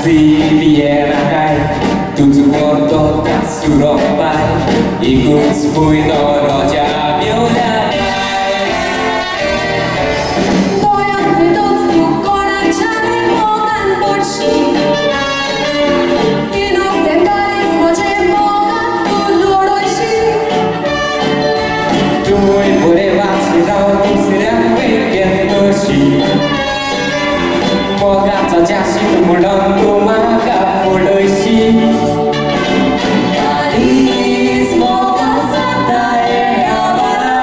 Bienakai, tujuh foto tak Surabaya, ikut sepui Raja Miodai. Moja wydocku kolanczary mogan borsi, i nocem dalej złodzie mogan udolojsi. Tuj porywacy rautu syrakwy piętosi, moga co dziasi murąku maka podojsi. Kalis moga zadaje jawara,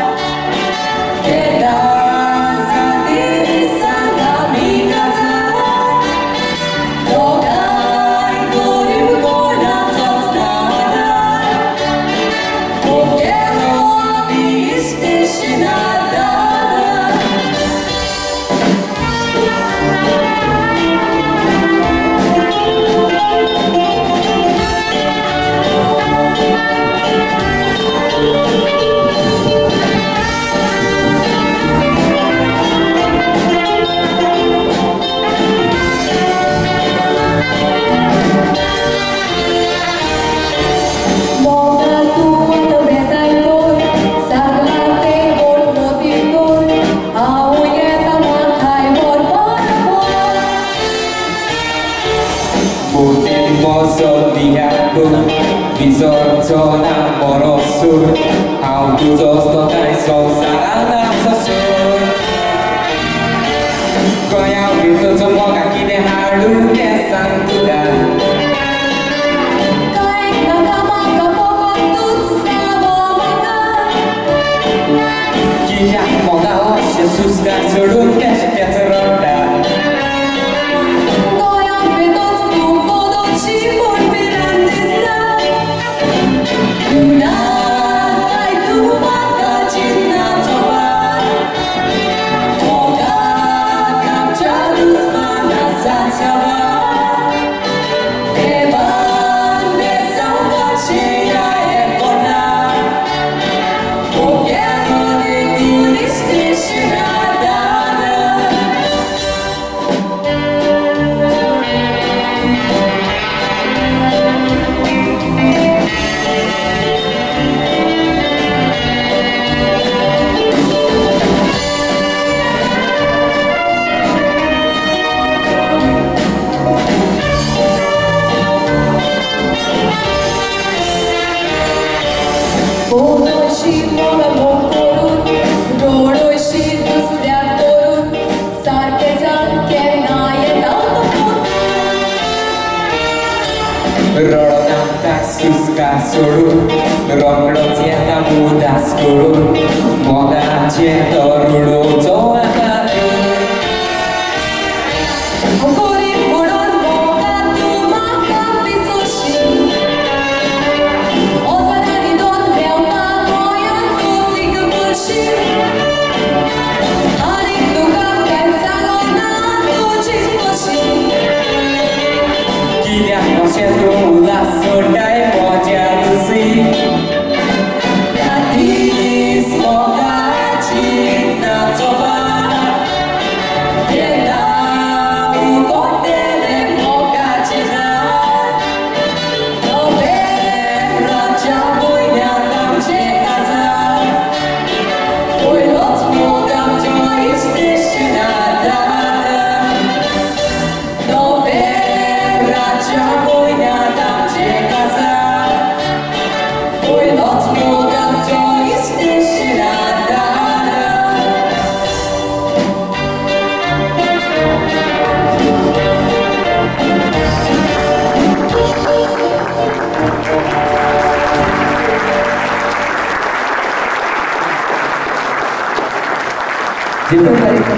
kiedy zadiri sangami kaza, dogaj gorim kola cocnada, pokielo mi istyshina dada. Wizorcona morosur, autu zostataj sosarana sosur. Koyau gitu semoga kini halu kesan kuda. Kain nakama kapokon tutsa moga. Kia moga osya suska surun keşke roda. Goyang wydocku modoci podpirandista. Unai tu maka cinta coba, moga kapcharus mana sansaba. Evan besau kacia ekona, pokielo ni kunistishina dana. Podojsi moga mokorun, rodojsi dusryakorun, sarke sarke naje daltopon. Rodona tak suska surun, rongro cieta muda skurun, moga cieta rudo coakatu. Hokori moron moga tu maka visoshi, ozvarani don veoma moja tutlik burši. Ali tu kapken salona tu čistoši. Kia nošetru muda sordaj moja lusi. Katis moga cinta coba, jedna ugodele moga cina. Novem rača bojnja tam čeka za, oj noc moga to istišina dana. Novem rača bojnja tam čeka za, oj noc moga to istišina dana. Dziękuję.